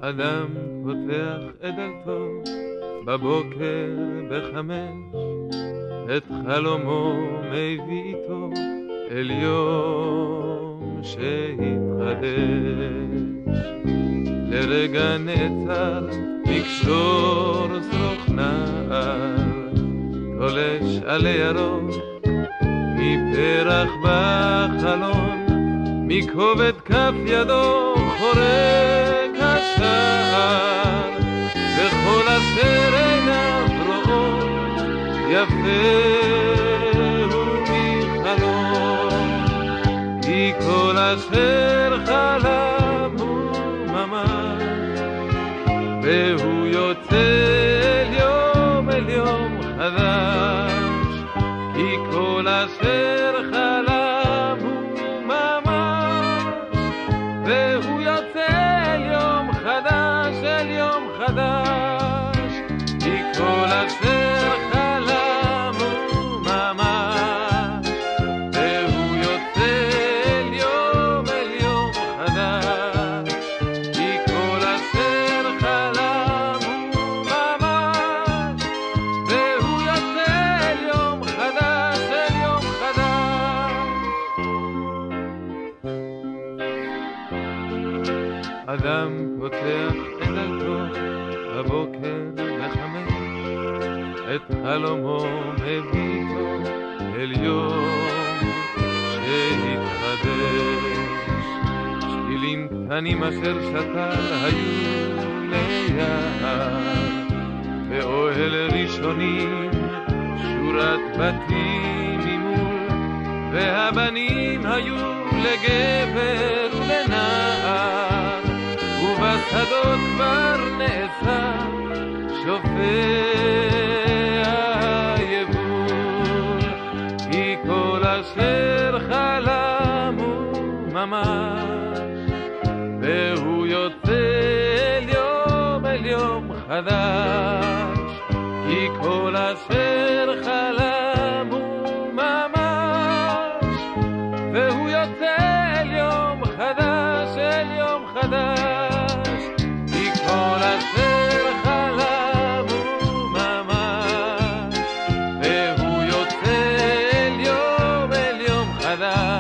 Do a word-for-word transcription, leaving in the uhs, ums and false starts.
אדם פותח את דלתו בבוקר בחמש, את חלומו מביא איתו אל יום שהתחדש. לרגע נעצר מקשור שרוך נער, תולש על ירוק מפרח בחלון, מכובד כף ידו חורק השער, וכל אשר עיניו רואות יפה הוא מחלום, כי כל אשר חלם הוא ממש, והוא יוצא אל יום אל יום חדש, כי כל אשר חלם הוא ממש, והוא יוצא אל יום חדש, אל יום חדש, כי כל אשר חלם הוא ממש, והוא יוצא אל יום אל יום חדש, כי כל אשר חלם הוא ממש, והוא יוצא אל יום חדש, אל יום חדש. אדם פותח את דלתו בבוקר בחמש, את חלומו מביא איתו אל יום שהתחדש. שתילים קטנים אשר שתל היו ליד, באוהל ראשונים שורת בתים ממול, והבנים היו לגבר ולנער, ובשדות כבר נעשה שופע יבול, כי כל אשר חלם הוא ממש, והוא יוצא אל יום אל יום חדש, כי כל אשר חלם הוא ממש, והוא יוצא אל יום חדש, אל יום חדש, כי כל אשר חלם הוא ממש, והוא יוצא אל יום אל יום חדש.